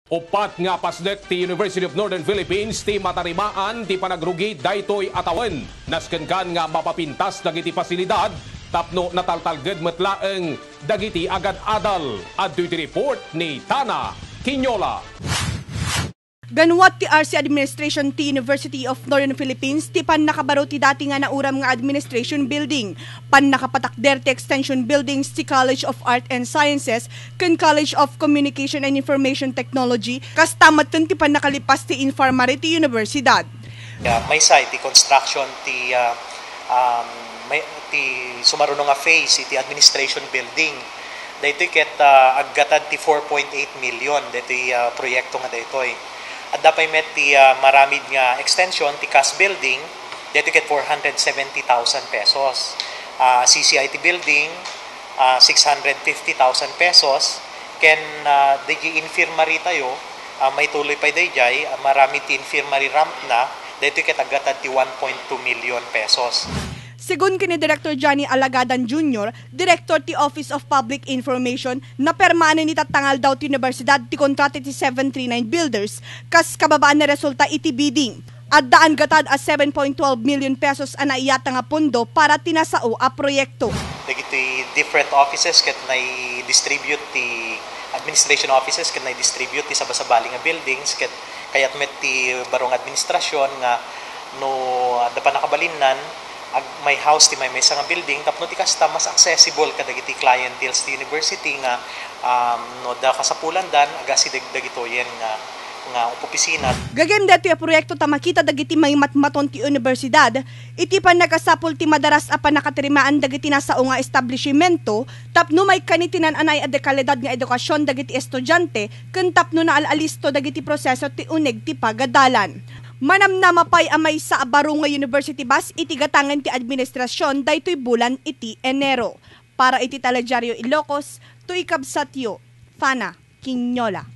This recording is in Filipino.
Upat nga pasdek ti University of Northern Philippines ti matarimaan ti panagrugi daytoy atawan. Naskenkan nga mapapintas dagiti pasilidad tapno nataltalged metlaeng dagiti agad-adal. Adto iti report ni Tana Quinola. Ganwat ti RC Administration ti University of Northern Philippines ti pan nakabaro ti dati nga nauram nga administration building. Pan nakapatakder ti extension buildings ti College of Art and Sciences ken College of Communication and Information Technology kas tamatan ti pan nakalipas ti Infirmary ti Universidad. May site ti construction ti ti sumaruno nga phase iti administration building. Daytoy ket aggatad ti 4.8 million daytoy proyekto nga daytoy. At dapat met ti maramid nga extension ti CAS building, dito ket 470,000 pesos. CCIT building, 650,000 pesos. Ken digi infirmary tayo, may tuloy pa dayjay, maramid ti infirmary ramp na, dito ket aggatad ti 1.2 million pesos. Sigun kini Director Johnny Alagadan Jr., Director ti Office of Public Information, na permano ni tatangal daw ti Universidad ti kontrata ti 739 builders, kas kababaan na resulta iti bidding. At daan gatad a 7.12 million pesos ang naiyata nga pondo para tinasao a proyekto. Dagiti different offices ket nai-distribute ti administration offices ket nai-distribute ti sabasabali nga buildings ket kayat met ti barong administrasyon nga no dapan nakabalinnan may house ti may mesa nga building tapno ti kasta mas accessible kadagiti clienteles ti university nga no da kasapulan dan agasi dagitoyen nga opisina. Gagem dati a proyekto ta makita dagiti may matmaton ti universidad iti pan nagasapul ti madaras a panakatirimaan dagiti nasao nga establishmento tapno may kanitinan anay a dekalidad nga edukasyon dagiti estudyante ken tapno na alalisto dagiti proseso ti uneg ti pagadalan. Manamnamapay amay sa Barunga University Bus iti gatangan ti administrasyon daytoy bulan iti Enero. Para iti Taladyaryo Ilocos, tuikabsatyo, Tana Quinola.